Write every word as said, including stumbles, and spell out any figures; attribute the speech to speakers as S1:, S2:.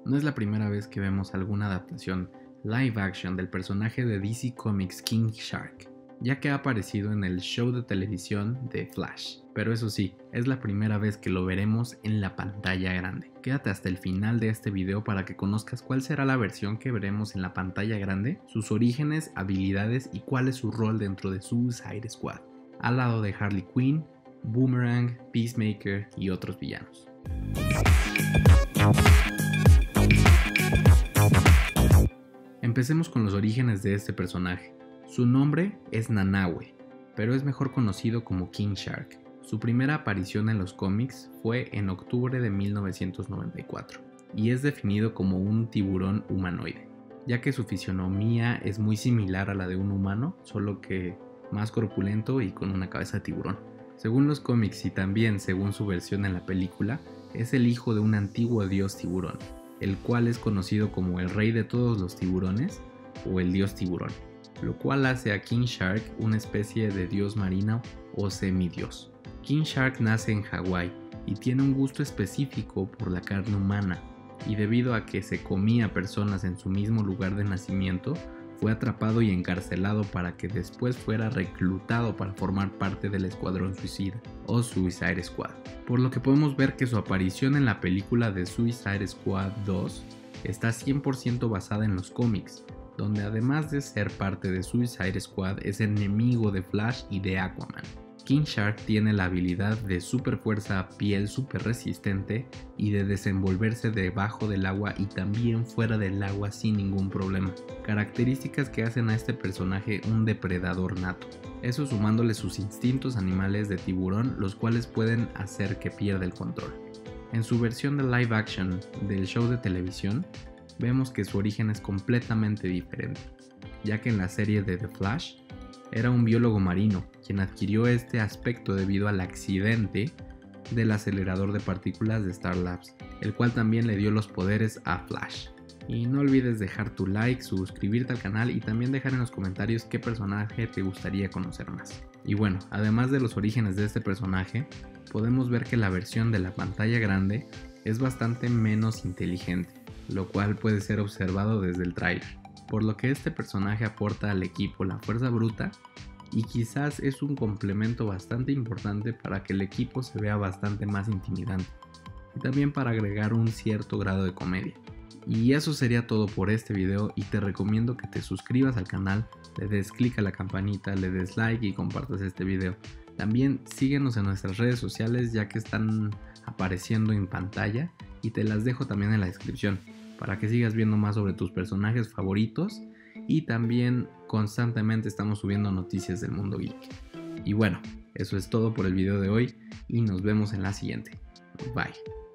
S1: No es la primera vez que vemos alguna adaptación live action del personaje de D C Comics King Shark, ya que ha aparecido en el show de televisión de Flash. Pero eso sí, es la primera vez que lo veremos en la pantalla grande. Quédate hasta el final de este video para que conozcas cuál será la versión que veremos en la pantalla grande, sus orígenes, habilidades y cuál es su rol dentro de Suicide Squad, al lado de Harley Quinn, Boomerang, Peacemaker y otros villanos. Empecemos con los orígenes de este personaje. Su nombre es Nanaue, pero es mejor conocido como King Shark. Su primera aparición en los cómics fue en octubre de mil novecientos noventa y cuatro y es definido como un tiburón humanoide, ya que su fisionomía es muy similar a la de un humano, solo que más corpulento y con una cabeza de tiburón. Según los cómics y también según su versión en la película, es el hijo de un antiguo dios tiburón, el cual es conocido como el rey de todos los tiburones o el dios tiburón, lo cual hace a King Shark una especie de dios marino o semidios. King Shark nace en Hawái y tiene un gusto específico por la carne humana, y debido a que se comía personas en su mismo lugar de nacimiento, fue atrapado y encarcelado para que después fuera reclutado para formar parte del Escuadrón Suicida o Suicide Squad. Por lo que podemos ver que su aparición en la película de Suicide Squad dos está cien por ciento basada en los cómics, donde además de ser parte de Suicide Squad es enemigo de Flash y de Aquaman. King Shark tiene la habilidad de super fuerza, piel super resistente y de desenvolverse debajo del agua y también fuera del agua sin ningún problema, características que hacen a este personaje un depredador nato, eso sumándole sus instintos animales de tiburón, los cuales pueden hacer que pierda el control. En su versión de live action del show de televisión, vemos que su origen es completamente diferente, ya que en la serie de The Flash era un biólogo marino quien adquirió este aspecto debido al accidente del acelerador de partículas de Star Labs, el cual también le dio los poderes a Flash. Y no olvides dejar tu like, suscribirte al canal y también dejar en los comentarios qué personaje te gustaría conocer más. Y bueno, además de los orígenes de este personaje, podemos ver que la versión de la pantalla grande es bastante menos inteligente, lo cual puede ser observado desde el tráiler, por lo que este personaje aporta al equipo la fuerza bruta y quizás es un complemento bastante importante para que el equipo se vea bastante más intimidante y también para agregar un cierto grado de comedia. Y eso sería todo por este video y te recomiendo que te suscribas al canal, le des click a la campanita, le des like y compartas este video. También síguenos en nuestras redes sociales ya que están apareciendo en pantalla y te las dejo también en la descripción, para que sigas viendo más sobre tus personajes favoritos y también constantemente estamos subiendo noticias del mundo geek. Y bueno, eso es todo por el video de hoy y nos vemos en la siguiente. Bye.